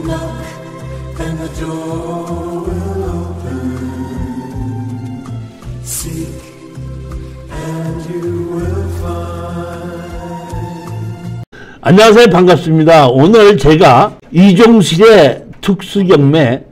Knock and the door will open. Seek and you will find. 안녕하세요. 반갑습니다. 오늘 제가 이종실의 특수경매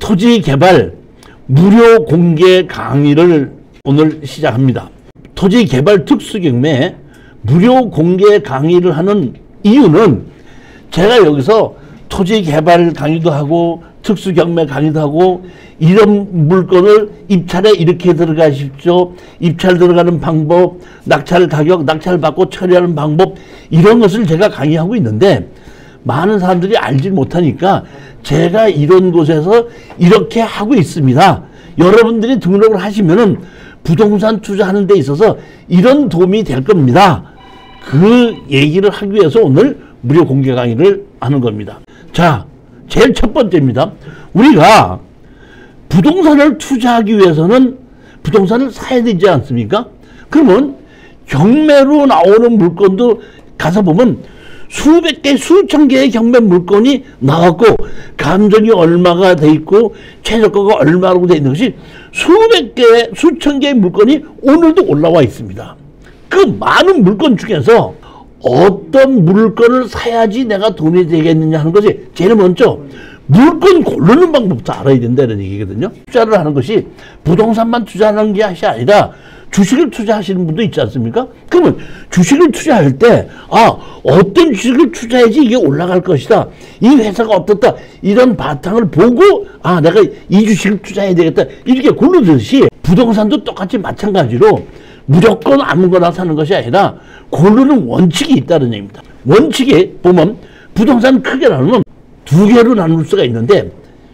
토지개발 무료 공개 강의를 오늘 시작합니다. 토지개발 특수경매 무료 공개 강의를 하는 이유는 제가 여기서 토지개발 강의도 하고 특수경매 강의도 하고 이런 물건을 입찰에 이렇게 들어가십시오. 입찰 들어가는 방법, 낙찰 가격, 낙찰 받고 처리하는 방법 이런 것을 제가 강의하고 있는데 많은 사람들이 알지 못하니까 제가 이런 곳에서 이렇게 하고 있습니다. 여러분들이 등록을 하시면은 부동산 투자하는 데 있어서 이런 도움이 될 겁니다. 그 얘기를 하기 위해서 오늘 무료 공개 강의를 하는 겁니다. 자, 제일 첫 번째입니다. 우리가 부동산을 투자하기 위해서는 부동산을 사야 되지 않습니까? 그러면 경매로 나오는 물건도 가서 보면 수백 개, 수천 개의 경매 물건이 나왔고 감정이 얼마가 돼 있고 최저가가 얼마라고 돼 있는 것이 수백 개, 수천 개의 물건이 오늘도 올라와 있습니다. 그 많은 물건 중에서 어떤 물건을 사야지 내가 돈이 되겠느냐 하는 것이 제일 먼저 물건 고르는 방법부터 알아야 된다는 얘기거든요. 투자를 하는 것이 부동산만 투자하는 게 아니라 주식을 투자하시는 분도 있지 않습니까? 그러면 주식을 투자할 때 어떤 주식을 투자해야지 이게 올라갈 것이다. 이 회사가 어떻다. 이런 바탕을 보고 내가 이 주식을 투자해야 되겠다. 이렇게 고르듯이 부동산도 똑같이 마찬가지로 무조건 아무거나 사는 것이 아니라 고르는 원칙이 있다는 얘기입니다. 원칙에 보면 부동산 크게 나누면 두 개로 나눌 수가 있는데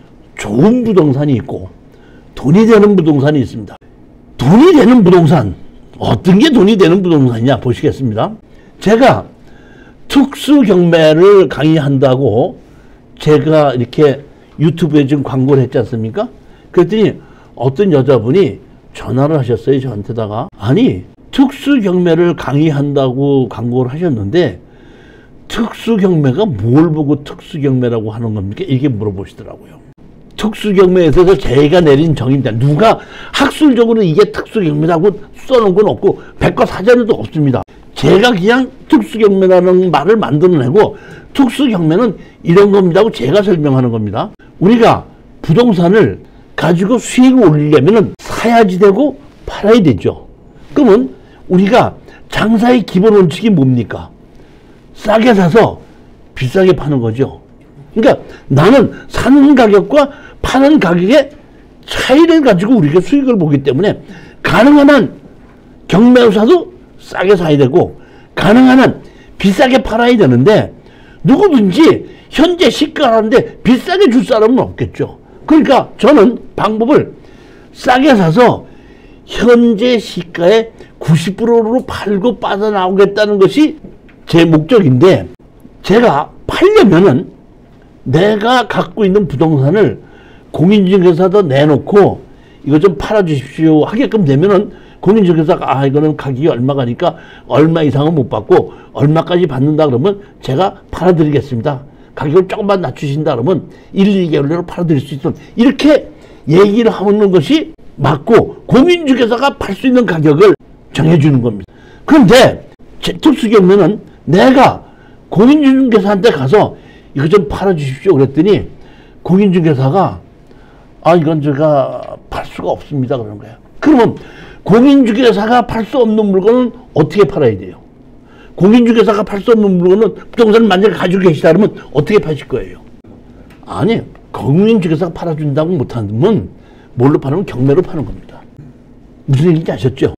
좋은 부동산이 있고 돈이 되는 부동산이 있습니다. 돈이 되는 부동산, 어떤 게 돈이 되는 부동산이냐 보시겠습니다. 제가 특수경매를 강의한다고 제가 이렇게 유튜브에 지금 광고를 했지 않습니까? 그랬더니 어떤 여자분이 전화를 하셨어요. 저한테다가 아니 특수경매를 강의한다고 광고를 하셨는데 특수경매가 뭘 보고 특수경매라고 하는 겁니까? 이렇게 물어보시더라고요. 특수경매에 대해서 제가 내린 정의입니다. 누가 학술적으로 이게 특수경매라고 써놓은 건 없고 백과사전에도 없습니다. 제가 그냥 특수경매라는 말을 만들어내고 특수경매는 이런 겁니다 하고 제가 설명하는 겁니다. 우리가 부동산을 가지고 수익을 올리려면 사야지 되고 팔아야 되죠. 그러면 우리가 장사의 기본 원칙이 뭡니까? 싸게 사서 비싸게 파는 거죠. 그러니까 나는 사는 가격과 파는 가격의 차이를 가지고 우리가 수익을 보기 때문에 가능한 한 경매로 사도 싸게 사야 되고 가능한 한 비싸게 팔아야 되는데 누구든지 현재 시가라는데 비싸게 줄 사람은 없겠죠. 그러니까 저는 방법을 싸게 사서 현재 시가의 90%로 팔고 빠져나오겠다는 것이 제 목적인데 제가 팔려면은 내가 갖고 있는 부동산을 공인중개사도 내놓고 이거 좀 팔아주십시오 하게끔 되면은 공인중개사가 이거는 가격이 얼마가니까 얼마 이상은 못 받고 얼마까지 받는다 그러면 제가 팔아드리겠습니다. 가격을 조금만 낮추신다 그러면 1, 2개월 내로 팔아드릴 수 있도록 이렇게 얘기를 하는 것이 맞고 공인중개사가 팔 수 있는 가격을 정해주는 겁니다. 그런데 특수경매는 내가 공인중개사한테 가서 이거 좀 팔아주십시오 그랬더니 공인중개사가 이건 제가 팔 수가 없습니다 그러는 거예요. 그러면 공인중개사가 팔 수 없는 물건은 어떻게 팔아야 돼요? 공인중개사가 팔 수 없는 물건은 부동산을 만약에 가지고 계시다 그러면 어떻게 파실 거예요? 아니 공인중개사가 팔아준다고 못하면 뭘로 파는 경매로 파는 겁니다. 무슨 얘기인지 아셨죠?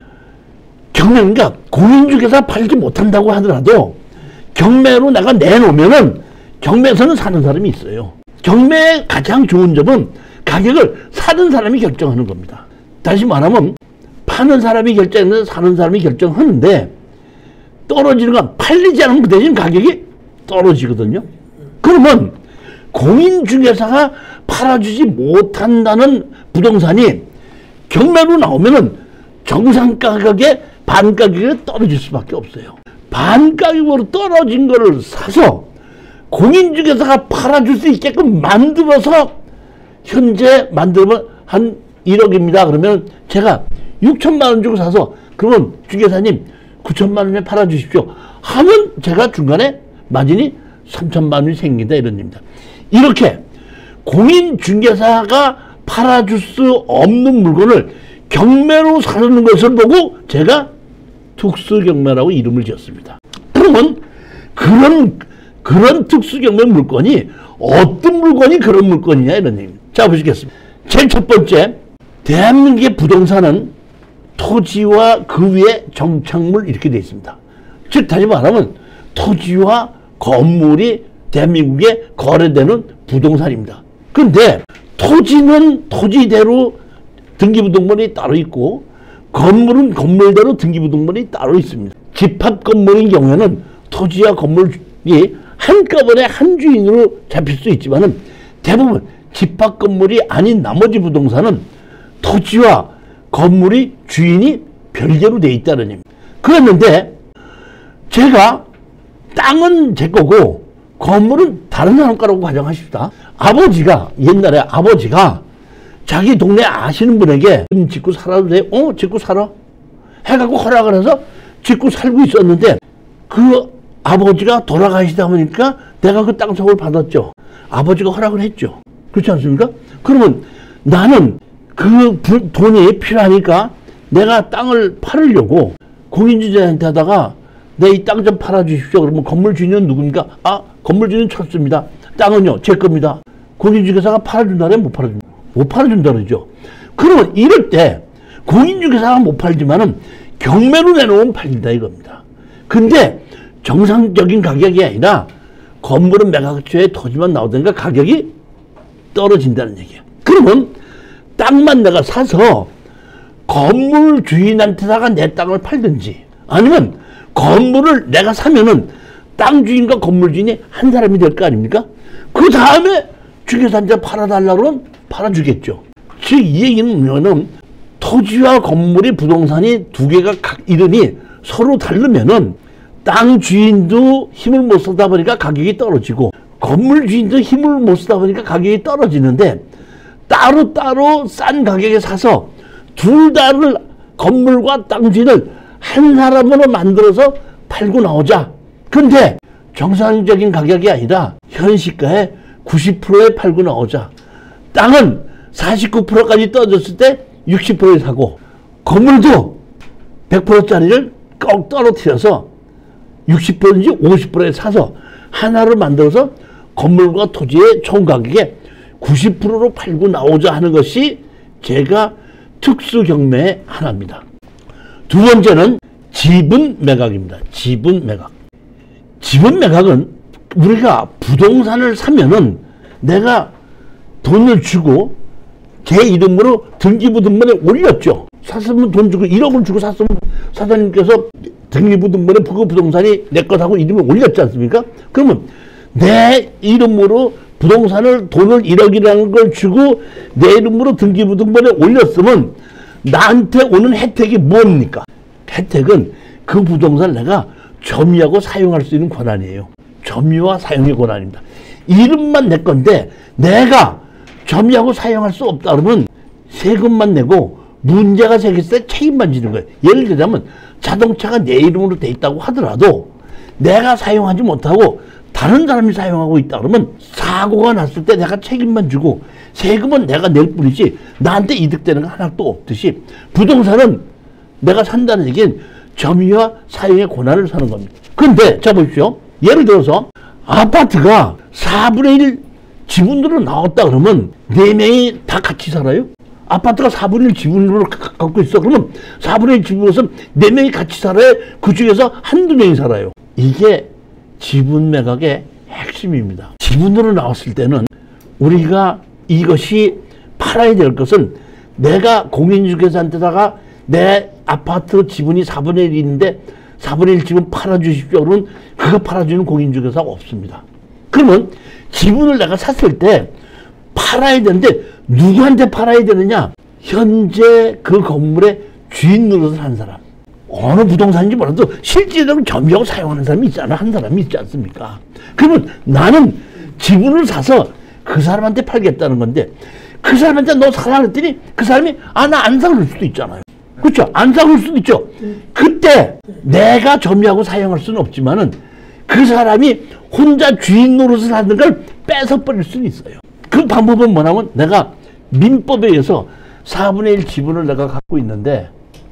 경매니까 공인중개사 팔지 못한다고 하더라도 경매로 내가 내놓으면은 경매에서는 사는 사람이 있어요. 경매의 가장 좋은 점은 가격을 사는 사람이 결정하는 겁니다. 다시 말하면 파는 사람이 결정하는 사는 사람이 결정하는데 떨어지는 건 팔리지 않으면 그 대신 가격이 떨어지거든요. 그러면 공인중개사가 팔아주지 못한다는 부동산이 경매로 나오면은 정상 가격에 반 가격에 떨어질 수밖에 없어요. 반 가격으로 떨어진 거를 사서 공인중개사가 팔아줄 수 있게끔 만들어서 현재 만들면 한 1억입니다. 그러면 제가 6천만 원 주고 사서 그러면 중개사님 9천만 원에 팔아주십시오 하면 제가 중간에 마진이 3천만 원이 생긴다 이런 얘기입니다. 이렇게 공인중개사가 팔아줄 수 없는 물건을 경매로 사는 것을 보고 제가 특수경매라고 이름을 지었습니다. 그러면 그런 특수경매 물건이 어떤 물건이 그런 물건이냐 이런 얘기입니다. 자, 보시겠습니다. 제일 첫 번째, 대한민국의 부동산은 토지와 그 위에 정착물 이렇게 되어 있습니다. 즉 다시 말하면 토지와 건물이 대한민국에 거래되는 부동산입니다. 그런데 토지는 토지대로 등기부등본이 따로 있고 건물은 건물대로 등기부등본이 따로 있습니다. 집합 건물인 경우에는 토지와 건물이 한꺼번에 한 주인으로 잡힐 수 있지만은 대부분 집합 건물이 아닌 나머지 부동산은 토지와 건물이 주인이 별개로 돼 있다는 얘기입니다. 그랬는데 제가 땅은 제 거고 건물은 다른 사람 거라고 가정하십시다. 아버지가 옛날에 아버지가 자기 동네 아시는 분에게 짓고 살아도 돼? 짓고 살아? 해갖고 허락을 해서 짓고 살고 있었는데 그 아버지가 돌아가시다 보니까 내가 그 땅속을 받았죠. 아버지가 허락을 했죠. 그렇지 않습니까? 그러면 나는 그 돈이 필요하니까 내가 땅을 팔으려고 공인중개사한테 하다가 내 이 땅 좀 팔아주십시오. 그러면 건물 주인은 누굽니까? 건물 주인은 철수입니다. 땅은요, 제 겁니다. 공인중개사가 팔아준다면 못 팔아줍니다. 못 팔아준다 그러죠. 그러면 이럴 때 공인중개사가 못 팔지만은 경매로 내놓으면 팔린다 이겁니다. 근데 정상적인 가격이 아니라 건물은 매각처에 토지만 나오던가 가격이 떨어진다는 얘기예요. 그러면 땅만 내가 사서 건물 주인한테다가 내 땅을 팔든지 아니면 건물을 내가 사면은 땅 주인과 건물 주인이 한 사람이 될 거 아닙니까? 그 다음에 중개사한테 팔아달라고 하면 팔아주겠죠. 즉 이 얘기는 뭐냐면 토지와 건물이 부동산이 두 개가 각 이름이 서로 다르면은 땅 주인도 힘을 못 쓰다 보니까 가격이 떨어지고 건물 주인도 힘을 못 쓰다 보니까 가격이 떨어지는데 따로따로 싼 가격에 사서 둘 다를 건물과 땅 주인을 한 사람으로 만들어서 팔고 나오자. 근데 정상적인 가격이 아니라 현시가의 90%에 팔고 나오자. 땅은 49%까지 떨어졌을 때 60%에 사고 건물도 100%짜리를 꼭 떨어뜨려서 60%인지 50%에 사서 하나를 만들어서 건물과 토지의 총 가격에 90%로 팔고 나오자 하는 것이 제가 특수경매의 하나입니다. 두 번째는 지분 매각입니다. 지분 매각. 지분 매각은 우리가 부동산을 사면은 내가 돈을 주고 제 이름으로 등기부등본에 올렸죠. 샀으면 돈 주고 1억을 주고 샀으면 사장님께서 등기부등본에 그 부동산이 내 것하고 이름을 올렸지 않습니까? 그러면 내 이름으로 부동산을 돈을 1억이라는 걸 주고 내 이름으로 등기부등본에 올렸으면 나한테 오는 혜택이 뭡니까? 혜택은 그 부동산을 내가 점유하고 사용할 수 있는 권한이에요. 점유와 사용의 권한입니다. 이름만 내 건데 내가 점유하고 사용할 수 없다 그러면 세금만 내고 문제가 생겼을 때 책임만 지는 거예요. 예를 들자면 자동차가 내 이름으로 돼 있다고 하더라도 내가 사용하지 못하고 다른 사람이 사용하고 있다 그러면 사고가 났을 때 내가 책임만 지고 세금은 내가 낼 뿐이지 나한테 이득되는 거 하나도 없듯이 부동산은 내가 산다는 얘기는 점유와 사용의 권한을 사는 겁니다. 그런데 자 보십시오. 예를 들어서 아파트가 4분의 1 지분으로 나왔다 그러면 4명이 다 같이 살아요? 아파트가 4분의 1 지분으로 갖고 있어. 그러면 4분의 1 지분에서 4명이 같이 살아야 그 중에서 한두 명이 살아요. 이게 지분 매각의 핵심입니다. 지분으로 나왔을 때는 우리가 이것이 팔아야 될 것은 내가 공인중개사한테다가 내 아파트 지분이 4분의 1인데 4분의 1 지분 팔아주십시오. 그러면 그거 팔아주는 공인중개사가 없습니다. 그러면 지분을 내가 샀을 때 팔아야 되는데 누구한테 팔아야 되느냐? 현재 그 건물의 주인 노릇을 한 사람. 어느 부동산인지 몰라도 실제로 점유하고 사용하는 사람이 있잖아. 한 사람이 있지 않습니까? 그러면 나는 지분을 사서 그 사람한테 팔겠다는 건데 그 사람한테 너 사라 그랬더니 그 사람이 나 안 사 그럴 수도 있잖아요. 그렇죠? 안 사 그럴 수도 있죠. 그때 내가 점유하고 사용할 수는 없지만은 그 사람이 혼자 주인 노릇을 하는 걸 뺏어버릴 수는 있어요. 그 방법은 뭐냐면 내가 민법에 의해서 4분의 1 지분을 내가 갖고 있는데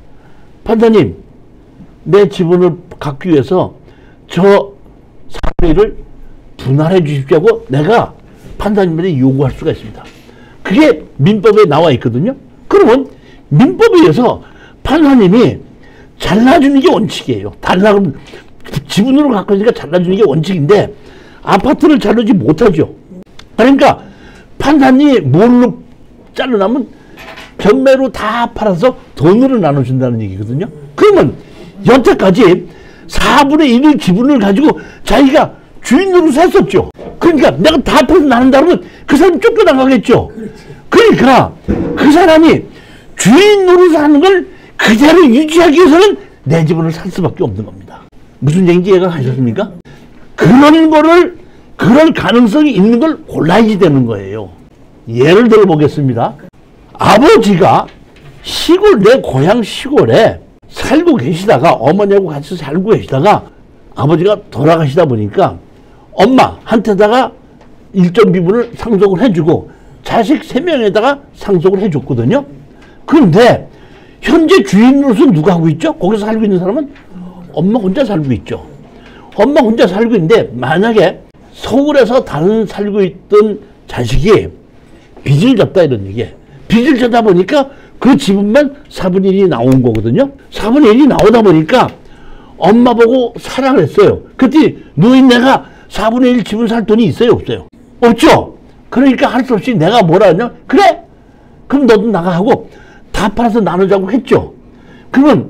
판사님 내 지분을 갖기 위해서 저 4분의 1을 분할해 주십시오 하고 내가 판사님한테 요구할 수가 있습니다. 그게 민법에 나와 있거든요. 그러면 민법에 의해서 판사님이 잘라주는 게 원칙이에요. 달라고 지분으로 갖고 있으니까 잘라주는 게 원칙인데 아파트를 잘라주지 못하죠. 그러니까 판사님이 뭘로 잘라나면 경매로 다 팔아서 돈으로 나눠준다는 얘기거든요. 그러면 여태까지 4분의 1의 지분을 가지고 자기가 주인으로 샀었죠. 그러니까 내가 다 팔아서 나눈다면 그 사람이 쫓겨나가겠죠. 그러니까 그 사람이 주인 노릇을 하는 걸 그대로 유지하기 위해서는 내 지분을 살 수밖에 없는 겁니다. 무슨 얘기인지 이해가 가셨습니까? 그런 거를 그럴 가능성이 있는 걸 골라야지 되는 거예요. 예를 들어 보겠습니다. 아버지가 시골 내 고향 시골에 살고 계시다가 어머니하고 같이 살고 계시다가 아버지가 돌아가시다 보니까 엄마한테다가 일정 비분을 상속을 해주고 자식 3명에다가 상속을 해줬거든요. 그런데 현재 주인으로서 누가 하고 있죠? 거기서 살고 있는 사람은 엄마 혼자 살고 있죠. 엄마 혼자 살고 있는데 만약에 서울에서 다른 살고 있던 자식이 빚을 졌다 이런 얘기예요. 빚을 졌다 보니까 그 지분만 4분의 1이 나온 거거든요. 4분의 1이 나오다 보니까 엄마 보고 사라 그랬어요. 그때 노인네가 4분의 1 지분 살 돈이 있어요? 없어요? 없죠? 그러니까 할 수 없이 내가 뭐라 하냐? 그래? 그럼 너도 나가 하고 다 팔아서 나누자고 했죠. 그러면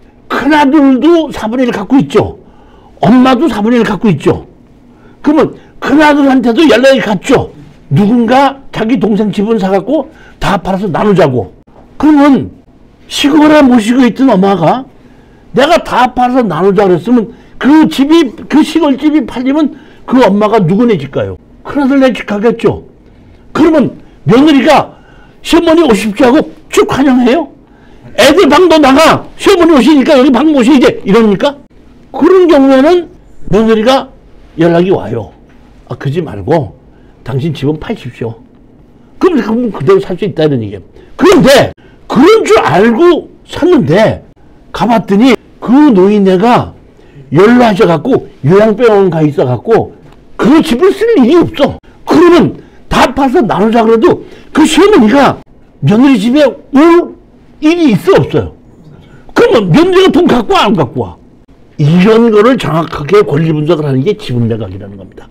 큰아들도 4분의 1 갖고 있죠. 엄마도 4분의 1 갖고 있죠. 그러면 큰아들한테도 연락이 갔죠. 누군가 자기 동생 지분 사갖고 다 팔아서 나누자고. 그러면 시골에 모시고 있던 엄마가 내가 다 팔아서 나누자 그랬으면 그 집이, 그 시골집이 팔리면 그 엄마가 누구네 집 가요? 큰아들 집 가겠죠. 그러면 며느리가 시어머니 오십시오 하고 쭉 환영해요? 애들 방도 나가! 시어머니 오시니까 여기 방 모시지! 이러니까? 그런 경우에는 며느리가 연락이 와요. 그러지 말고 당신 집은 파십시오. 그럼 그대로 살 수 있다 이런 얘기예요. 그런데 그런 줄 알고 샀는데 가봤더니 그 노인네가 연락하셔갖고 요양병원 가 있어갖고 그 집을 쓸 일이 없어. 그러면 다 파서 나누자 그래도 그 시어머니가 며느리 집에 올 일이 있어 없어요? 그러면 며느리가 돈 갖고 와 안 갖고 와? 이런 거를 정확하게 권리 분석을 하는 게 지분 매각이라는 겁니다.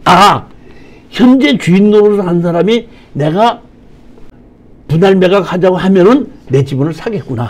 현재 주인 노릇을 한 사람이 내가 분할 매각하자고 하면은 내 지분을 사겠구나.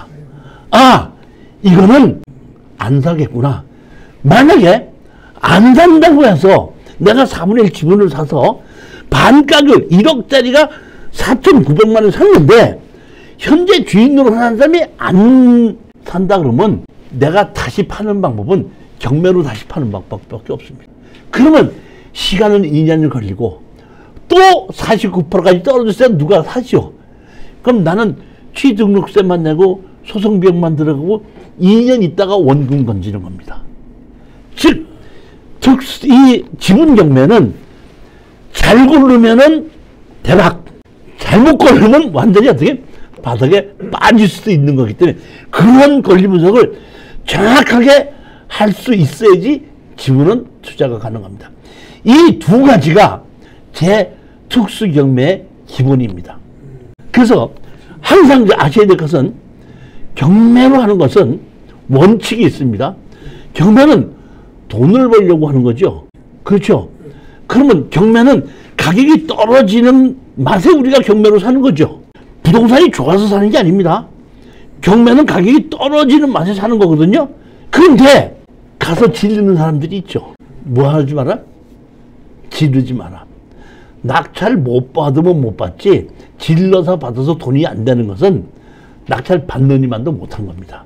이거는 안 사겠구나. 만약에 안 산다고 해서 내가 4분의 1 지분을 사서 반가격 1억짜리가 4,900만 원 샀는데 현재 주인 노릇 하는 사람이 안 산다 그러면 내가 다시 파는 방법은 경매로 다시 파는 방법밖에 없습니다. 그러면 시간은 2년이 걸리고 또 49%까지 떨어졌을 때 누가 사죠? 그럼 나는 취등록세만 내고 소송비용만 들어가고 2년 있다가 원금 건지는 겁니다. 즉, 이 지분 경매는 잘 고르면은 대박, 잘못 고르면 완전히 어떻게 바닥에 빠질 수도 있는 거기 때문에 그런 권리 분석을 정확하게 할 수 있어야지 지분은 투자가 가능합니다. 이 두 가지가 제 특수경매의 기본입니다. 그래서 항상 아셔야 될 것은 경매로 하는 것은 원칙이 있습니다. 경매는 돈을 벌려고 하는 거죠. 그렇죠? 그러면 경매는 가격이 떨어지는 맛에 우리가 경매로 사는 거죠. 부동산이 좋아서 사는 게 아닙니다. 경매는 가격이 떨어지는 맛에 사는 거거든요. 그런데 가서 지르는 사람들이 있죠. 뭐 하지 마라? 지르지 마라. 낙찰 못 받으면 못 받지 질러서 받아서 돈이 안 되는 것은 낙찰 받는 이만도 못한 겁니다.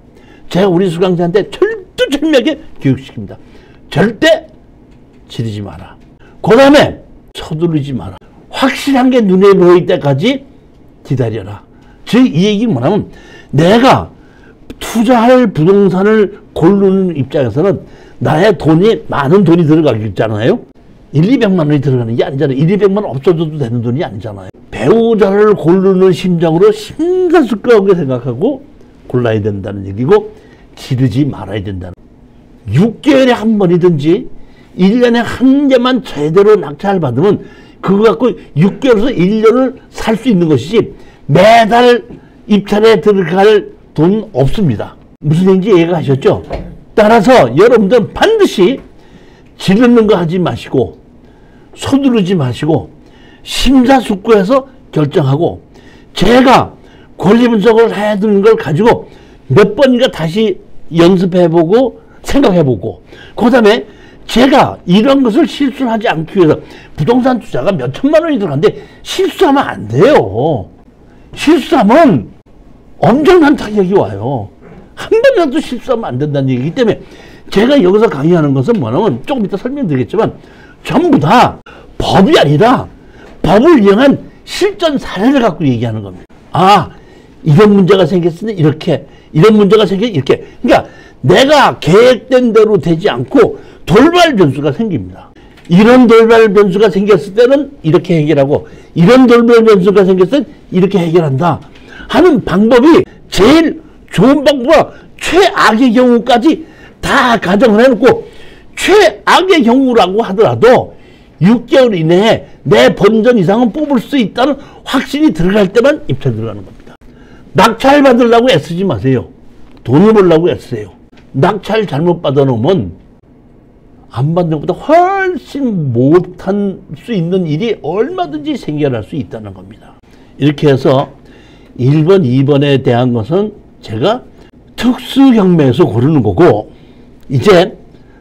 제가 우리 수강자한테 철두철미하게 교육시킵니다. 절대 지르지 마라. 그 다음에 서두르지 마라. 확실한 게 눈에 보일 때까지 기다려라. 즉 이 얘기는 뭐냐면 내가 투자할 부동산을 고르는 입장에서는 나의 돈이 많은 돈이 들어가겠잖아요. 1,200만 원이 들어가는 게 아니잖아요. 1,200만 원 없어져도 되는 돈이 아니잖아요. 배우자를 고르는 심정으로 심사숙고하게 생각하고 골라야 된다는 얘기고 지르지 말아야 된다는 6개월에 한 번이든지 1년에 한 개만 제대로 낙찰을 받으면 그거 갖고 6개월에서 1년을 살 수 있는 것이지 매달 입찰에 들어갈 돈 없습니다. 무슨 얘기인지 이해가하셨죠? 따라서 여러분들은 반드시 지르는 거 하지 마시고 서두르지 마시고 심사숙고해서 결정하고 제가 권리 분석을 해두는 걸 가지고 몇 번인가 다시 연습해보고 생각해보고 그 다음에 제가 이런 것을 실수하지 않기 위해서 부동산 투자가 몇 천만 원이 들어가는데 실수하면 안 돼요. 실수하면 엄청난 타격이 와요. 한 번이라도 실수하면 안 된다는 얘기이기 때문에 제가 여기서 강의하는 것은 뭐냐면 조금 이따 설명드리겠지만 전부 다 법이 아니라 법을 이용한 실전 사례를 갖고 얘기하는 겁니다. 아, 이런 문제가 생겼으니 이렇게, 이런 문제가 생겼으니 이렇게. 그러니까 내가 계획된 대로 되지 않고 돌발 변수가 생깁니다. 이런 돌발 변수가 생겼을 때는 이렇게 해결하고 이런 돌발 변수가 생겼을 때 이렇게 해결한다 하는 방법이 제일 좋은 방법과 최악의 경우까지 다 가정을 해놓고 최악의 경우라고 하더라도 6개월 이내에 내 본전 이상은 뽑을 수 있다는 확신이 들어갈 때만 입찰 들어가는 겁니다. 낙찰 받으려고 애쓰지 마세요. 돈을 벌려고 애쓰세요. 낙찰 잘못 받아놓으면 안 받는 것보다 훨씬 못할 수 있는 일이 얼마든지 생겨날 수 있다는 겁니다. 이렇게 해서 1번, 2번에 대한 것은 제가 특수경매에서 고르는 거고 이제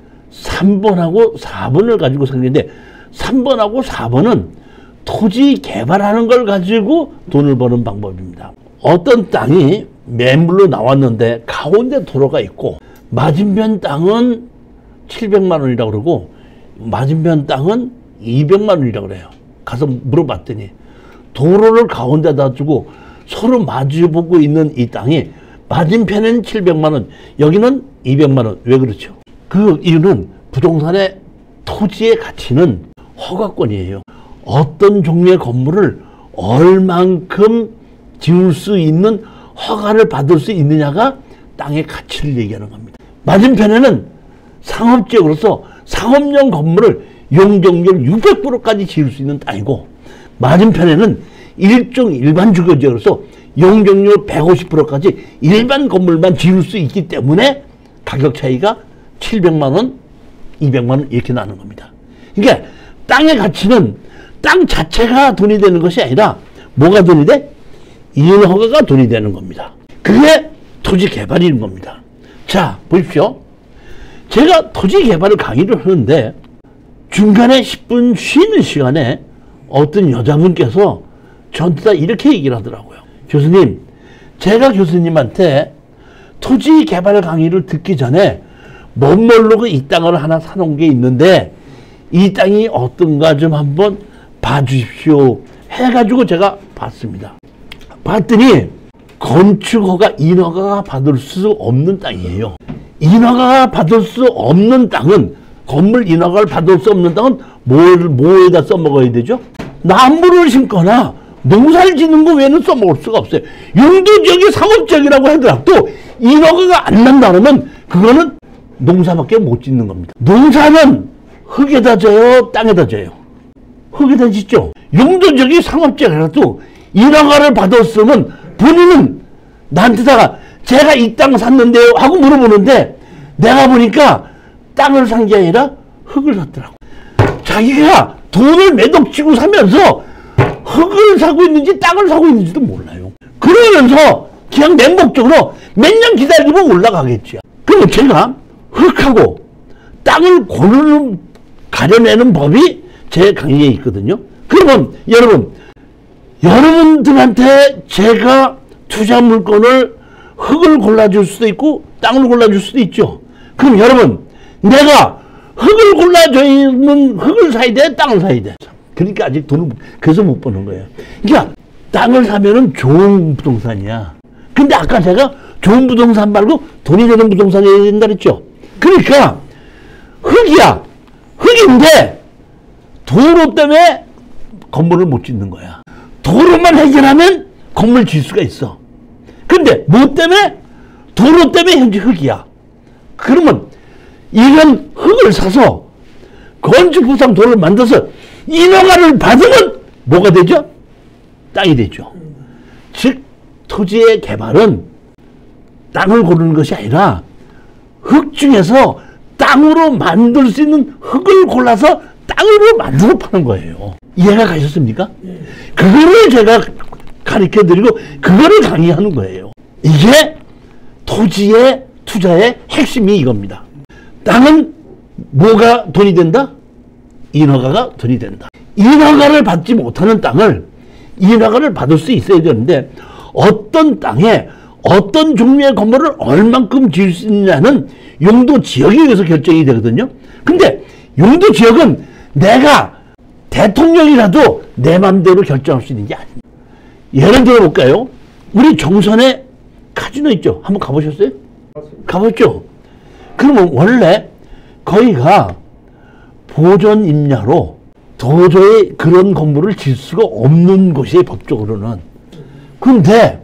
3번하고 4번을 가지고 생겼는데 3번하고 4번은 토지 개발하는 걸 가지고 돈을 버는 방법입니다. 어떤 땅이 매물로 나왔는데 가운데 도로가 있고 맞은편 땅은 700만 원이라고 그러고 맞은편 땅은 200만 원이라고 그래요. 가서 물어봤더니 도로를 가운데다 두고 서로 마주보고 있는 이 땅이 맞은편에는 700만 원, 여기는 200만 원. 왜 그렇죠? 그 이유는 부동산의 토지의 가치는 허가권이에요. 어떤 종류의 건물을 얼만큼 지을 수 있는 허가를 받을 수 있느냐가 땅의 가치를 얘기하는 겁니다. 맞은편에는 상업지역으로서 상업용 건물을 용적률 600%까지 지을 수 있는 땅이고 맞은편에는 일반 주거지역으로서 용적률 150%까지 일반 건물만 지을 수 있기 때문에 가격 차이가 700만 원, 200만 원 이렇게 나는 겁니다. 그러니까 땅의 가치는 땅 자체가 돈이 되는 것이 아니라 뭐가 돈이 돼? 이윤 허가가 돈이 되는 겁니다. 그게 토지 개발인 겁니다. 자, 보십시오. 제가 토지 개발을 강의를 하는데 중간에 10분 쉬는 시간에 어떤 여자분께서 저한테 다 이렇게 얘기를 하더라고요. 교수님, 제가 교수님한테 토지 개발 강의를 듣기 전에 멋모르고 이 땅을 하나 사놓은 게 있는데 이 땅이 어떤가 좀 한번 봐주십시오 해가지고 제가 봤습니다. 봤더니 건축허가 인허가가 받을 수 없는 땅이에요. 인허가가 받을 수 없는 땅은 건물 인허가를 받을 수 없는 땅은 뭐에다 써먹어야 되죠? 나무를 심거나 농사를 짓는 거 외에는 써먹을 수가 없어요. 용도지역이 상업지역이라고 하더라도 인허가가 안 난다 그러면 그거는 농사밖에 못 짓는 겁니다. 농사는 흙에다 져요, 땅에다 져요. 흙에다 짓죠. 용도지역이 상업지역이라도 인허가를 받았으면 본인은 나한테다가 제가 이 땅 샀는데요 하고 물어보는데 내가 보니까 땅을 산 게 아니라 흙을 샀더라고. 자기가 돈을 매덕치고 사면서 흙을 사고 있는지 땅을 사고 있는지도 몰라요. 그러면서 그냥 맹목적으로 몇 년 기다리면 올라가겠지. 그럼 제가 흙하고 땅을 가려내는 법이 제 강의에 있거든요. 그러면 여러분들한테 제가 투자 물건을 흙을 골라줄 수도 있고 땅을 골라줄 수도 있죠. 그럼 여러분, 내가 흙을 골라줘 있는 흙을 사야 돼, 땅을 사야 돼. 그러니까 아직 돈을 그래서 못 버는 거예요. 그러니까 땅을 사면은 좋은 부동산이야. 근데 아까 제가 좋은 부동산 말고 돈이 되는 부동산이 해야 된다 그랬죠. 그러니까 흙이야. 흙인데 도로 때문에 건물을 못 짓는 거야. 도로만 해결하면 건물 질 수가 있어. 근데 뭐 때문에? 도로 때문에 현재 흙이야. 그러면 이런 흙을 사서 건축부상 도로를 만들어서 인허가를 받으면 뭐가 되죠? 땅이 되죠. 즉 토지의 개발은 땅을 고르는 것이 아니라 흙 중에서 땅으로 만들 수 있는 흙을 골라서 땅으로 만들어 파는 거예요. 이해가 가셨습니까? 그거를 제가 가르쳐 드리고 그거를 강의하는 거예요. 이게 토지의 투자의 핵심이 이겁니다. 땅은 뭐가 돈이 된다? 인허가가 돈이 된다. 인허가를 받지 못하는 땅을 인허가를 받을 수 있어야 되는데 어떤 땅에 어떤 종류의 건물을 얼만큼 지을 수 있느냐는 용도 지역에 의해서 결정이 되거든요. 근데 용도 지역은 내가 대통령이라도 내 맘대로 결정할 수 있는 게 아닙니다. 예를 들어 볼까요? 우리 정선에 카지노 있죠? 한번 가보셨어요? 가봤죠? 그러면 원래 거기가 보존 임야로 도저히 그런 건물을 질 수가 없는 곳이에요, 법적으로는. 그런데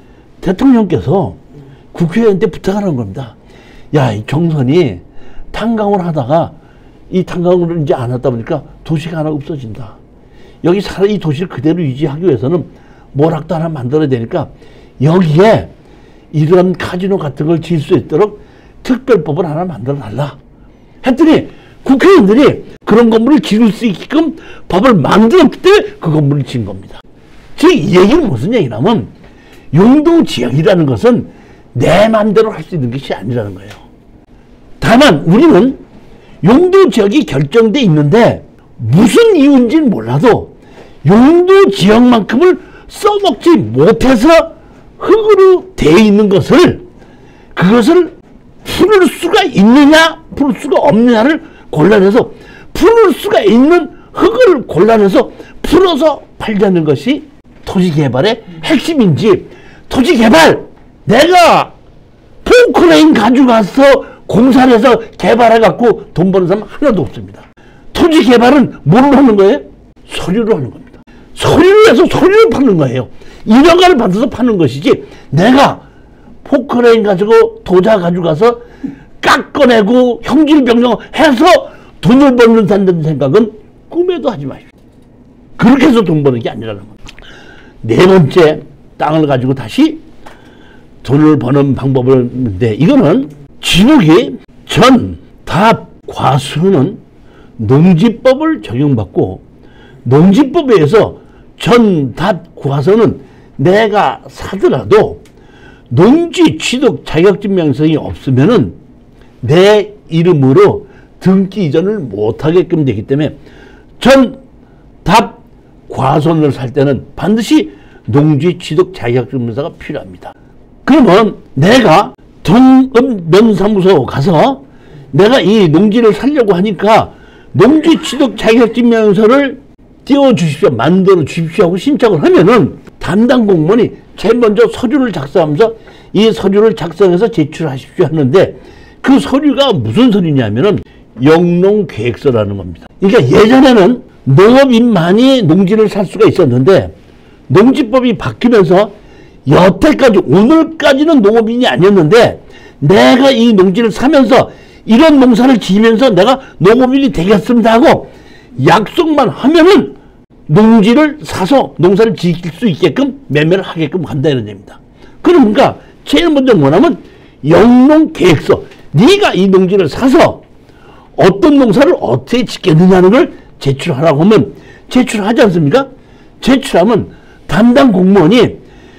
대통령께서 국회의원한테 부탁하는 겁니다. 야, 이 정선이 탄광을 하다가 이 탄광을 이제 안 하다 보니까 도시가 하나 없어진다. 여기 이 도시를 그대로 유지하기 위해서는 모락도 하나 만들어야 되니까 여기에 이런 카지노 같은 걸 지을 수 있도록 특별법을 하나 만들어 달라. 했더니 국회의원들이 그런 건물을 지을 수 있게끔 법을 만들었기 때문에 그 건물을 지은 겁니다. 즉, 이 얘기는 무슨 얘기냐면 용도지역이라는 것은 내 마음대로 할 수 있는 것이 아니라는 거예요. 다만 우리는 용도지역이 결정돼 있는데 무슨 이유인지는 몰라도 용도지역만큼을 써먹지 못해서 흙으로 되어 있는 것을 그것을 풀을 수가 있느냐 풀 수가 없느냐를 골라내서 풀을 수가 있는 흙을 골라내서 풀어서 팔자는 것이 토지개발의 핵심인지, 토지개발 내가 포크레인 가져가서 공사를 해서 개발해갖고 돈 버는 사람 하나도 없습니다. 토지개발은 뭐를 하는 거예요? 서류로 하는 겁니다. 서류를 해서 서류를 파는 거예요. 인허가를 받아서 파는 것이지 내가 포크레인 가지고 도자 가져가서 깎아내고 형질 변경해서 돈을 벌는다는 생각은 꿈에도 하지 마십시오. 그렇게 해서 돈 버는 게 아니라는 겁니다. 네 번째, 땅을 가지고 다시 돈을 버는 방법을 했는데 이거는 진흙이 전, 답, 과수는 농지법을 적용받고 농지법에 의해서 전, 답, 과수는 내가 사더라도 농지 취득 자격증 명성이 없으면은 내 이름으로 등기 이전을 못하게끔 되기 때문에 전, 답, 과손을 살 때는 반드시 농지 취득 자격증 명서가 필요합니다. 그러면 내가 동읍면사무소 가서 내가 이 농지를 살려고 하니까 농지 취득 자격증 명서를 띄워주십시오, 만들어 주십시오 하고 신청을 하면은 담당 공무원이 제일 먼저 서류를 작성하면서 이 서류를 작성해서 제출하십시오 하는데 그 서류가 무슨 서류냐면은 영농계획서라는 겁니다. 그러니까 예전에는 농업인만이 농지를 살 수가 있었는데 농지법이 바뀌면서 여태까지 오늘까지는 농업인이 아니었는데 내가 이 농지를 사면서 이런 농사를 지으면서 내가 농업인이 되겠습니다 하고 약속만 하면은 농지를 사서 농사를 지을 수 있게끔 매매를 하게끔 간다 이런 얘기입니다. 그러니까 제일 먼저 뭐냐면 영농계획서, 네가 이 농지를 사서 어떤 농사를 어떻게 짓겠느냐는 걸 제출하라고 하면 제출하지 않습니까? 제출하면 담당 공무원이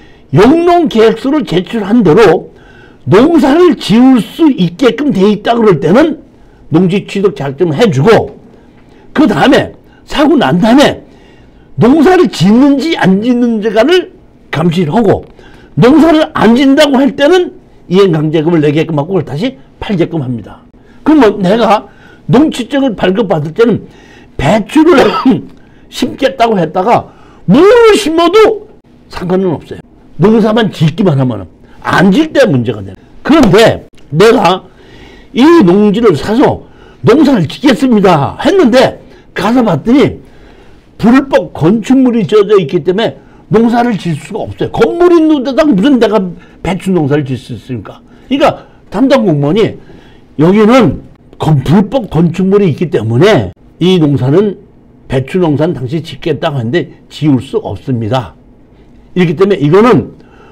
영농계획서를 제출한 대로 농사를 지을 수 있게끔 돼 있다 그럴 때는 농지 취득 자격증을 해주고 그 다음에 사고 난 다음에 농사를 짓는지 안 짓는지를 감시를 하고 농사를 안 진다고 할 때는 이행강제금을 내게끔 하고 그걸 다시 팔게끔 합니다. 그러면 내가 농지증을 발급받을 때는 배추를 심겠다고 했다가 뭘 심어도 상관은 없어요. 농사만 짓기만 하면 안 질 때 문제가 돼요. 그런데 내가 이 농지를 사서 농사를 짓겠습니다 했는데 가서 봤더니 불법 건축물이 지어져 있기 때문에 농사를 질 수가 없어요. 건물이 있는 데다 무슨 내가 배추 농사를 질 수 있습니까? 그러니까 담당 공무원이 여기는 불법 건축물이 있기 때문에 이 농사는 배추 농사는 당시 짓겠다고 하는데 지을 수 없습니다. 이렇기 때문에 이거는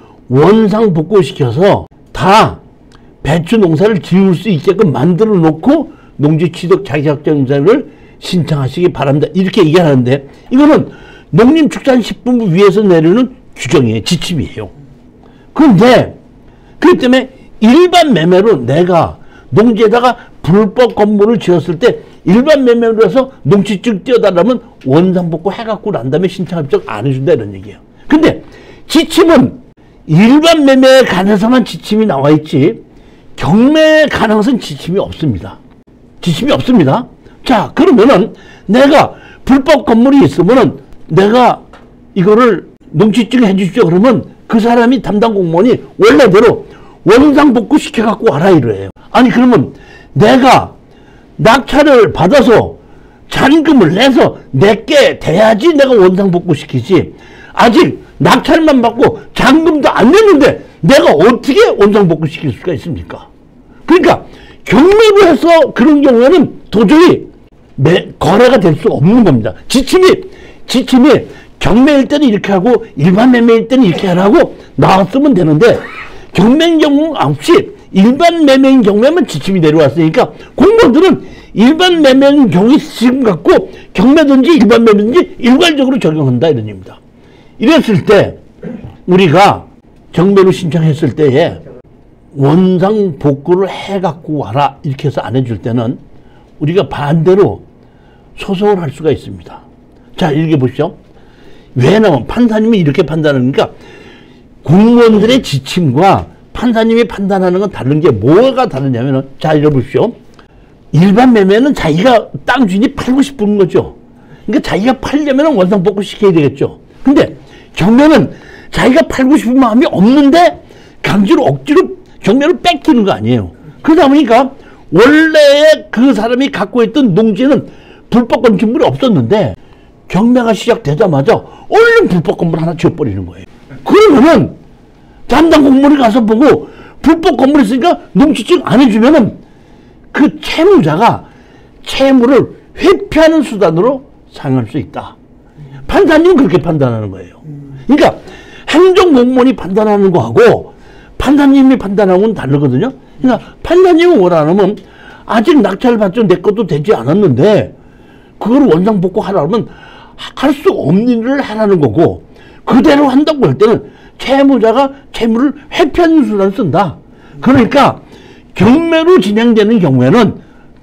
원상복구시켜서 다 배추 농사를 지을 수 있게끔 만들어 놓고 농지취득 자격증자를 신청하시기 바랍니다. 이렇게 얘기하는데 이거는 농림축산식품부 위에서 내리는 규정이에요. 지침이에요. 그런데 그렇기 때문에 일반 매매로 내가 농지에다가 불법 건물을 지었을 때 일반 매매로 해서 농지증 띄워달라면 원상복구 해갖고 난 다음에 신청합격 안 해준다 이런 얘기예요. 근데 지침은 일반 매매에 관해서만 지침이 나와 있지 경매에 관해서는 지침이 없습니다. 지침이 없습니다. 자, 그러면은 내가 불법 건물이 있으면은 내가 이거를 농지증 해주십시오. 그러면 그 사람이 담당 공무원이 원래대로 원상복구 시켜갖고 와라 이래요. 아니 그러면 내가 낙찰을 받아서 잔금을 내서 내게 돼야지 내가 원상복구 시키지. 아직 낙찰만 받고 잔금도 안 냈는데 내가 어떻게 원상복구 시킬 수가 있습니까? 그러니까 경매로 해서 그런 경우에는 도저히 거래가 될 수 없는 겁니다. 지침이 경매일 때는 이렇게 하고 일반 매매일 때는 이렇게 하라고 나왔으면 되는데 경매인 경우 없이 일반 매매인 경우에만 지침이 내려왔으니까 공무원들은 일반 매매인 경우에 지금 갖고 경매든지 일반 매매든지 일괄적으로 적용한다 이런 얘기입니다. 이랬을 때 우리가 경매로 신청했을 때에 원상 복구를 해갖고 와라 이렇게 해서 안 해줄 때는 우리가 반대로 소송을 할 수가 있습니다. 자, 읽어 보시죠. 왜냐면 판사님이 이렇게 판단하니까 공무원들의 지침과 판사님이 판단하는 건 다른 게 뭐가 다르냐면은 자, 읽어 보십시오. 일반 매매는 자기가 땅 주인이 팔고 싶은 거죠. 그러니까 자기가 팔려면 원상 복구 시켜야 되겠죠. 근데 경매는 자기가 팔고 싶은 마음이 없는데 강제로 억지로 경매를 뺏기는 거 아니에요. 그러다 보니까 원래 그 사람이 갖고 있던 농지는 불법 건축물이 없었는데 경매가 시작되자마자 얼른 불법 건물 하나 지어버리는 거예요. 그러면은 담당 공무원이 가서 보고 불법 건물이 있으니까 농지증 안 해주면은 그 채무자가 채무를 회피하는 수단으로 사용할 수 있다. 판사님은 그렇게 판단하는 거예요. 그러니까 행정공무원이 판단하는 거하고 판사님이 판단하는 건 다르거든요. 그러니까 판사님은 원하면 아직 낙찰 받죠. 내 것도 되지 않았는데 그걸 원상복구 하라면 할 수 없는 일을 하라는 거고 그대로 한다고 할 때는 채무자가 채무를 회피하는 수단을 쓴다. 그러니까 경매로 진행되는 경우에는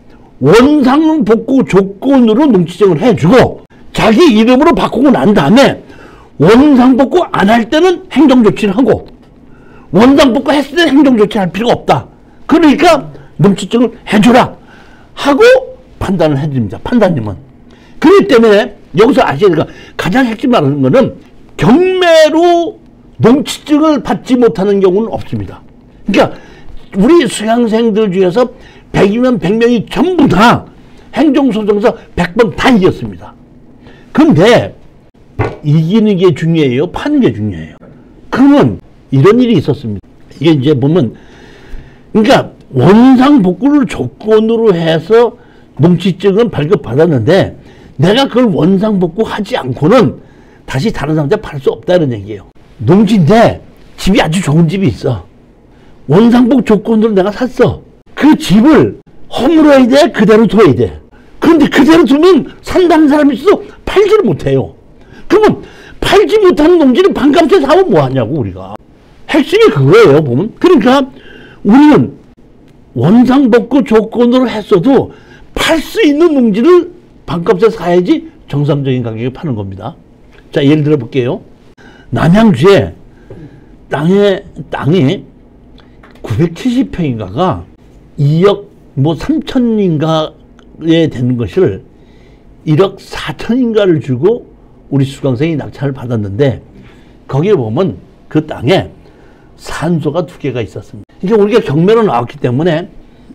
원상복구 조건으로 농지증을 해주고 자기 이름으로 바꾸고 난 다음에 원상복구 안 할 때는 행정조치를 하고 원상복구 했을 때는 행정조치를 할 필요가 없다. 그러니까 농지증을 해줘라 하고 판단을 해줍니다. 판사님은. 그렇기 때문에 여기서 아셔야 될 가장 핵심하는 거는 경매로 농지증을 받지 못하는 경우는 없습니다. 그러니까 우리 수강생들 중에서 100이면 100명이 전부 다 행정소송에서 100번 다 이겼습니다. 근데 이기는 게 중요해요? 파는 게 중요해요? 그러면 이런 일이 있었습니다. 이게 이제 보면 그러니까 원상복구를 조건으로 해서 농지증은 발급받았는데 내가 그걸 원상복구 하지 않고는 다시 다른 사람한테 팔 수 없다는 얘기예요. 농지인데 집이 아주 좋은 집이 있어. 원상복구 조건으로 내가 샀어. 그 집을 허물어야 돼? 그대로 둬야 돼? 그런데 그대로 두면 산다는 사람이 있어도 팔지를 못해요. 그러면 팔지 못하는 농지를 반값에 사면 뭐하냐고 우리가. 핵심이 그거예요 보면. 그러니까 우리는 원상복구 조건으로 했어도 팔 수 있는 농지를 반값에 사야지 정상적인 가격에 파는 겁니다. 자, 예를 들어 볼게요. 남양주에 땅이 970평인가가 2억 3천인가에 되는 것을 1억 4천인가를 주고 우리 수강생이 낙찰을 받았는데, 거기에 보면 그 땅에 산소가 2개가 있었습니다. 그러니까 우리가 경매로 나왔기 때문에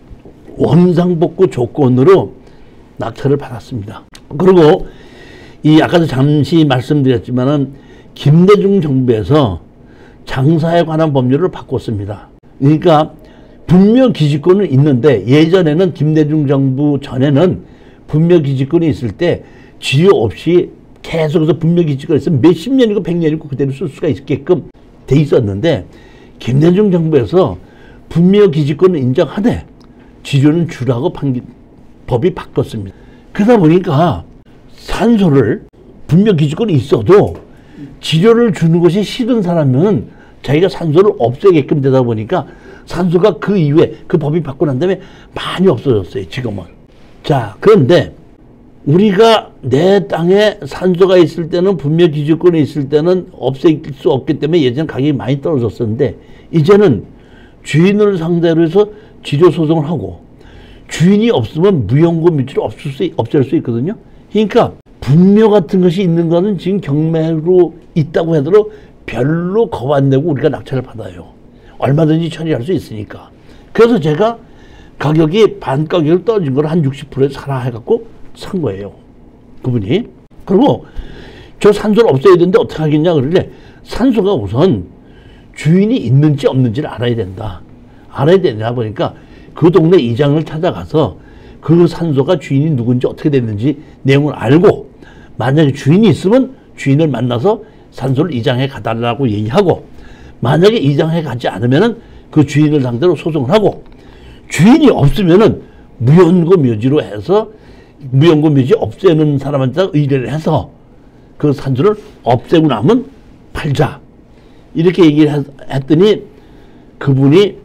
원상복구 조건으로 낙찰을 받았습니다. 그리고 아까도 잠시 말씀드렸지만은 김대중 정부에서 장사에 관한 법률을 바꿨습니다. 그러니까 분묘기지권은 있는데, 예전에는 김대중 정부 전에는 분묘기지권이 있을 때 지효 없이 계속해서 분묘기지권이 있으면 몇십 년이고 100년이고 그대로 쓸 수가 있게끔 돼 있었는데, 김대중 정부에서 분묘기지권을 인정하되 지료는 주라고 법이 바뀌었습니다. 그러다 보니까 산소를 분묘기지권이 있어도 지료를 주는 것이 싫은 사람은 자기가 산소를 없애게끔 되다 보니까 산소가 그 이후에 그 법이 바꾸고 난 다음에 많이 없어졌어요, 지금은. 자, 그런데 우리가 내 땅에 산소가 있을 때는, 분묘기지권이 있을 때는 없앨 수 없기 때문에 예전 가격이 많이 떨어졌었는데, 이제는 주인을 상대로 해서 지료 소송을 하고, 주인이 없으면 무용고 묘지를 없앨 수 있거든요. 그러니까 분묘 같은 것이 있는 거는 지금 경매로 있다고 하더라도 별로 겁 안 내고 우리가 낙찰을 받아요. 얼마든지 처리할 수 있으니까. 그래서 제가 가격이 반 가격을 떨어진 걸 한 60%에 사라 해갖고 산 거예요, 그분이. 그리고 저 산소를 없애야 되는데 어떻게 하겠냐 그러길래, 산소가 우선 주인이 있는지 없는지를 알아야 된다. 알아야 되냐 보니까 그 동네 이장을 찾아가서 그 산소가 주인이 누군지 어떻게 됐는지 내용을 알고, 만약에 주인이 있으면 주인을 만나서 산소를 이장해 가달라고 얘기하고, 만약에 이장해 가지 않으면은 그 주인을 상대로 소송을 하고, 주인이 없으면은 무연고 묘지로 해서 무연고 묘지 없애는 사람한테 의뢰를 해서 그 산소를 없애고 나면 팔자, 이렇게 얘기를 했더니 그분이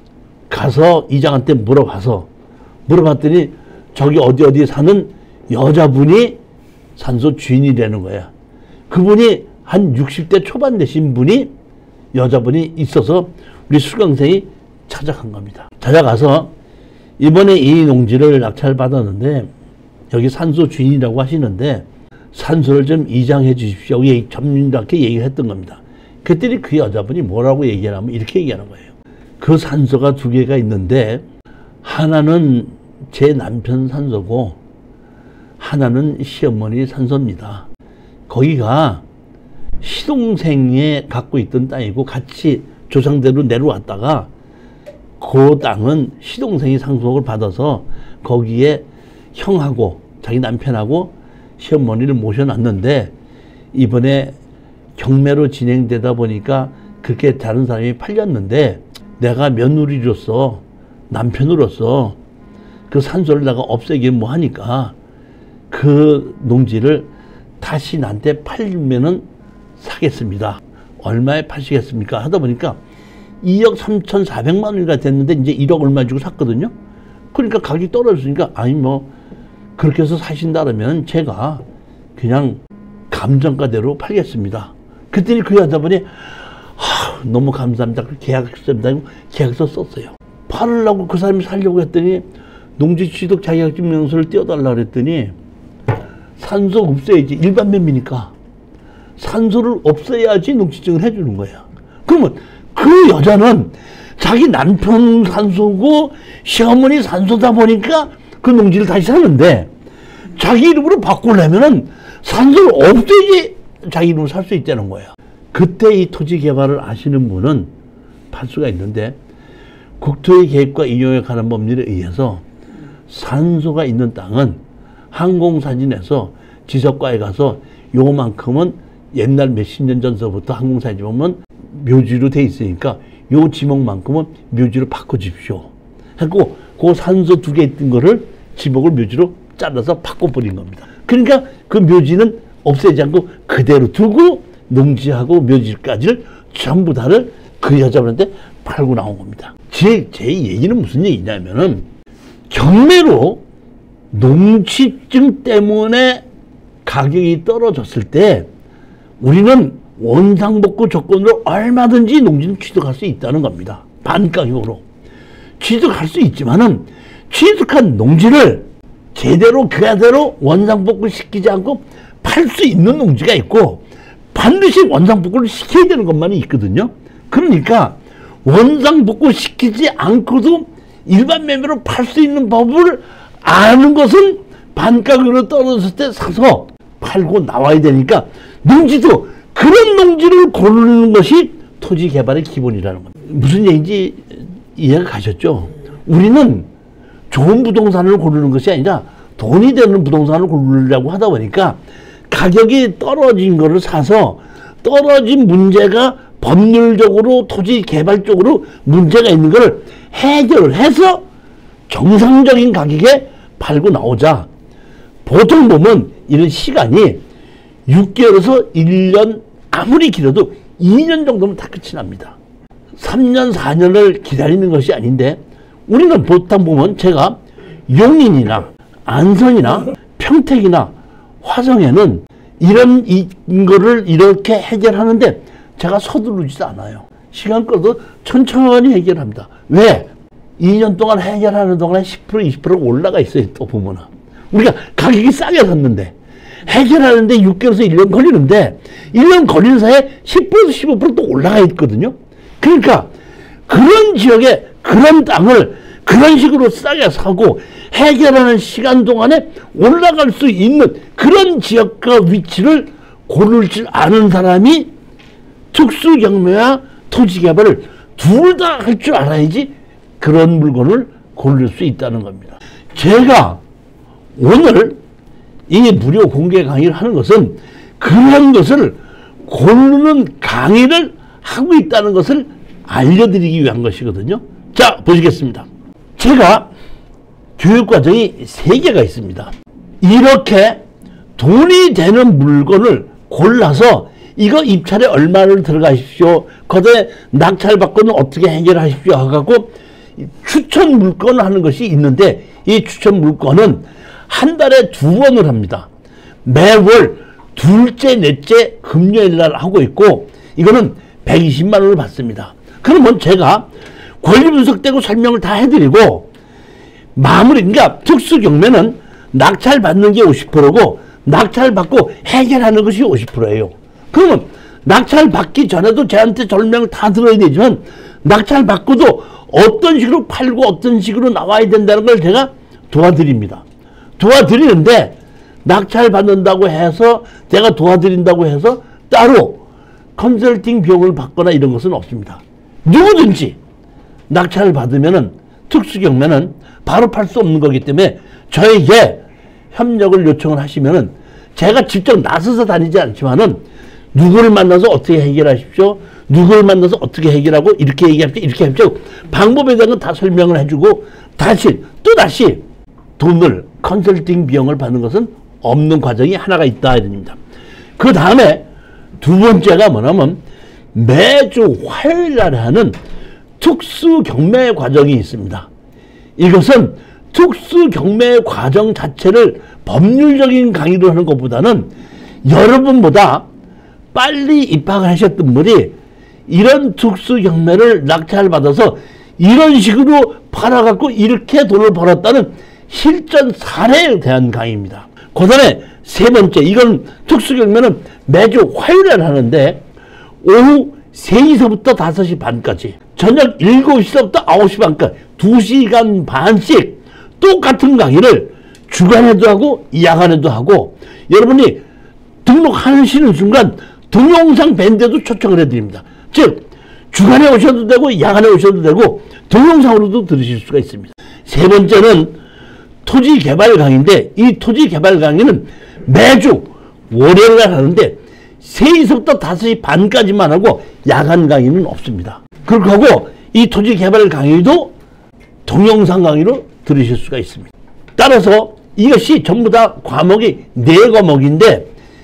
가서 이장한테 물어봤더니 저기 어디 사는 여자분이 산소 주인이라는 거야. 그분이 한 60대 초반 되신 분이, 여자분이 있어서 우리 수강생이 찾아간 겁니다. 찾아가서 이번에 이 농지를 낙찰받았는데 여기 산소 주인이라고 하시는데 산소를 좀 이장해 주십시오, 전문답게 얘기를 했던 겁니다. 그랬더니 그 여자분이 뭐라고 얘기를 하면 이렇게 얘기하는 거예요. 그 산소가 2개가 있는데 하나는 제 남편 산소고 하나는 시어머니 산소입니다. 거기가 시동생이 갖고 있던 땅이고 같이 조상대로 내려왔다가 그 땅은 시동생이 상속을 받아서 거기에 형하고 자기 남편하고 시어머니를 모셔놨는데, 이번에 경매로 진행되다 보니까 그렇게 다른 사람이 팔렸는데, 내가 며느리로서, 남편으로서 그 산소를 내가 없애기 뭐 하니까 그 농지를 다시 나한테 팔면은 사겠습니다. 얼마에 파시겠습니까? 하다 보니까 2억 3,400만 원이가 됐는데 이제 1억 얼마 주고 샀거든요. 그러니까 가격이 떨어졌으니까, 아니 뭐 그렇게 해서 사신다면 제가 그냥 감정가대로 팔겠습니다. 그랬더니 그 여자분이 너무 감사합니다. 계약서 썼어요. 팔으려고 그 사람이 살려고 했더니 농지 취득 자격증 명서를 띄워달라 그랬더니 산소 없애야지, 일반 매매니까 산소를 없애야지 농지증을 해주는 거야. 그러면 그 여자는 자기 남편 산소고 시어머니 산소다 보니까 그 농지를 다시 사는데, 자기 이름으로 바꾸려면은 산소를 없애야지 자기 이름으로 살 수 있다는 거야. 그때 이 토지 개발을 아시는 분은 팔 수가 있는데, 국토의 계획과 인용에 관한 법률에 의해서 산소가 있는 땅은 항공사진에서 지적과에 가서 요만큼은 옛날 몇십 년 전서부터 항공사진 보면 묘지로 돼 있으니까 요 지목만큼은 묘지로 바꿔주십시오 하고, 그 산소 2개 있던 거를 지목을 묘지로 잘라서 바꿔버린 겁니다. 그러니까 그 묘지는 없애지 않고 그대로 두고 농지하고 묘지까지를 전부 다를 그 여자분한테 팔고 나온 겁니다. 제 얘기는 무슨 얘기냐면은, 경매로 농지증 때문에 가격이 떨어졌을 때 우리는 원상복구 조건으로 얼마든지 농지는 취득할 수 있다는 겁니다. 반가격으로 취득할 수 있지만은 취득한 농지를 제대로 그대로 원상복구 시키지 않고 팔 수 있는 농지가 있고 반드시 원상복구를 시켜야 되는 것만이 있거든요. 그러니까 원상복구 시키지 않고도 일반 매매로 팔 수 있는 법을 아는 것은 반가격으로 떨어졌을 때 사서 팔고 나와야 되니까 농지도 그런 농지를 고르는 것이 토지 개발의 기본이라는 겁니다. 무슨 얘기인지 이해가 가셨죠? 우리는 좋은 부동산을 고르는 것이 아니라 돈이 되는 부동산을 고르려고 하다 보니까 가격이 떨어진 거를 사서 떨어진 문제가 법률적으로 토지 개발적으로 문제가 있는 걸 해결을 해서 정상적인 가격에 팔고 나오자. 보통 보면 이런 시간이 6개월에서 1년, 아무리 길어도 2년 정도면 다 끝이 납니다. 3년, 4년을 기다리는 것이 아닌데 우리는 보통 보면 제가 용인이나 안성이나 평택이나 화성에는 이런 거를 이렇게 해결하는데 제가 서두르지도 않아요. 시간 끌어도 천천히 해결합니다. 왜? 2년 동안 해결하는 동안에 10% 20% 올라가 있어요. 또 보면은 우리가 가격이 싸게 샀는데 해결하는데 6개월에서 1년 걸리는데 1년 걸리는 사이에 10%에서 15% 또 올라가 있거든요. 그러니까 그런 지역에 그런 땅을 그런 식으로 싸게 사고 해결하는 시간 동안에 올라갈 수 있는 그런 지역과 위치를 고를 줄 아는 사람이 특수경매와 토지개발을 둘 다 할 줄 알아야지 그런 물건을 고를 수 있다는 겁니다. 제가 오늘 이 무료 공개 강의를 하는 것은 그런 것을 고르는 강의를 하고 있다는 것을 알려드리기 위한 것이거든요. 자, 보시겠습니다. 제가 교육과정이 3개가 있습니다. 이렇게 돈이 되는 물건을 골라서 이거 입찰에 얼마를 들어가십시오. 거기에 낙찰받고는 어떻게 해결하십시오. 하고 추천 물건을 하는 것이 있는데 이 추천 물건은 한 달에 2번을 합니다. 매월 둘째, 넷째 금요일 날 하고 있고 이거는 120만 원을 받습니다. 그러면 제가 권리 분석되고 설명을 다 해드리고 마무리, 그러니까 특수경매는 낙찰 받는 게 50%고 낙찰 받고 해결하는 것이 50%예요. 그러면 낙찰 받기 전에도 저한테 설명을 다 들어야 되지만 낙찰 받고도 어떤 식으로 팔고 어떤 식으로 나와야 된다는 걸 제가 도와드립니다. 도와드리는데 낙찰 받는다고 해서 제가 도와드린다고 해서 따로 컨설팅 비용을 받거나 이런 것은 없습니다. 누구든지 낙찰을 받으면은 특수경매는 바로 팔 수 없는 거기 때문에 저에게 협력을 요청을 하시면은 제가 직접 나서서 다니지 않지만은 누구를 만나서 어떻게 해결하십시오. 누구를 만나서 어떻게 해결하고 이렇게 얘기합시오. 이렇게 합시오. 방법에 대한 건 다 설명을 해주고 또다시 돈을 컨설팅 비용을 받는 것은 없는 과정이 하나가 있다 이럽니다. 그 다음에 두 번째가 뭐냐면 매주 화요일 날에 하는 특수경매 과정이 있습니다. 이것은 특수경매 과정 자체를 법률적인 강의를 하는 것보다는 여러분보다 빨리 입학을 하셨던 분이 이런 특수경매를 낙찰받아서 이런 식으로 팔아갖고 이렇게 돈을 벌었다는 실전 사례에 대한 강의입니다. 그 다음에 세 번째, 이건 특수경매는 매주 화요일에 하는데 오후 3시서부터 5시 반까지, 저녁 7시서부터 9시 반까지 2시간 반씩 똑같은 강의를 주간에도 하고 야간에도 하고 여러분이 등록하시는 순간 동영상 밴드에도 초청을 해드립니다. 즉 주간에 오셔도 되고 야간에 오셔도 되고 동영상으로도 들으실 수가 있습니다. 세 번째는 토지개발 강의인데 이 토지개발 강의는 매주 월요일날 하는데 3시서부터 5시 반까지만 하고 야간 강의는 없습니다. 그렇게 하고 이 토지개발 강의도 동영상 강의로 들으실 수가 있습니다. 따라서 이것이 전부 다 과목이 4과목인데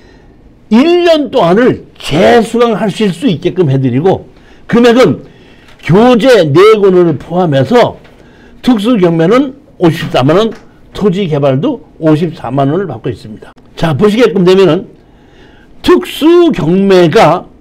1년 동안을 재수강하실 수 있게끔 해드리고 금액은 교재 4권을 포함해서 특수경매는 54만원, 토지개발도 54만원을 받고 있습니다. 자, 보시게끔 되면은 특수경매가